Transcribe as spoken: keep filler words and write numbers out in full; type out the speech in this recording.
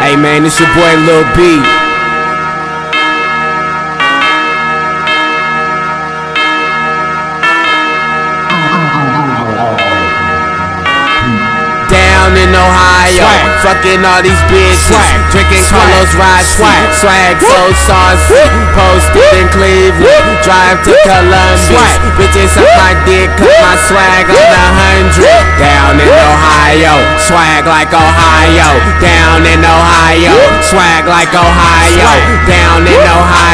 Hey man, it's your boy Lil B. Down in Ohio, swag. Fucking all these bitches, swag. Drinking Carlos Ride, swag, swag so saucy. Posted in Cleveland, drive to Columbus, swag. Bitches suck my dick, cut my swag on the hundred. Down in Ohio, swag like Ohio. Down in Ohio, swag like Ohio. Down in Ohio.